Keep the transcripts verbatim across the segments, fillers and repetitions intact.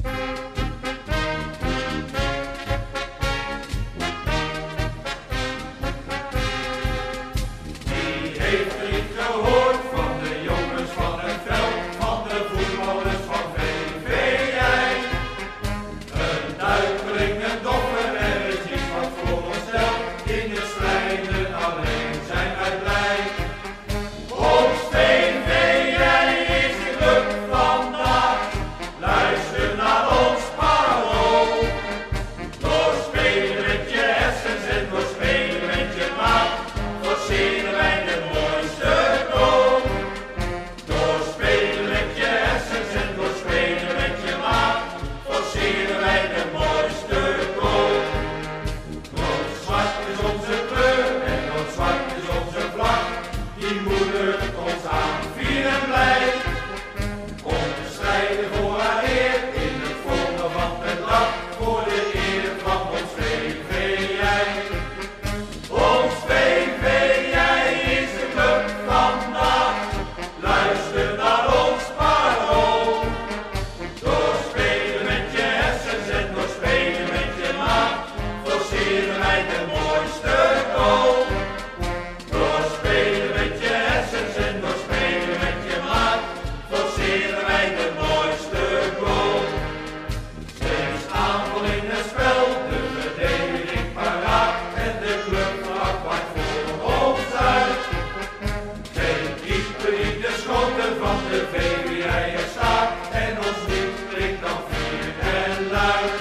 de V V I J er staat en ons lied klinkt dan fier en luid.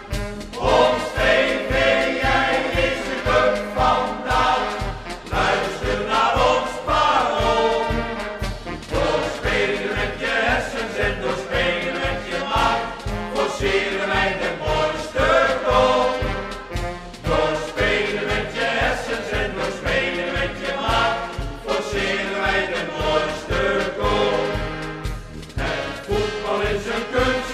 Ons V V I J is de club vandaag, luister naar ons parool. Door spelen met je hersens en door spelen met je maag, forceren wij de mooiste goal. Door spelen met je hersens en door spelen met je maag, forceren wij de mooiste goal. Het voetbal is een kunst.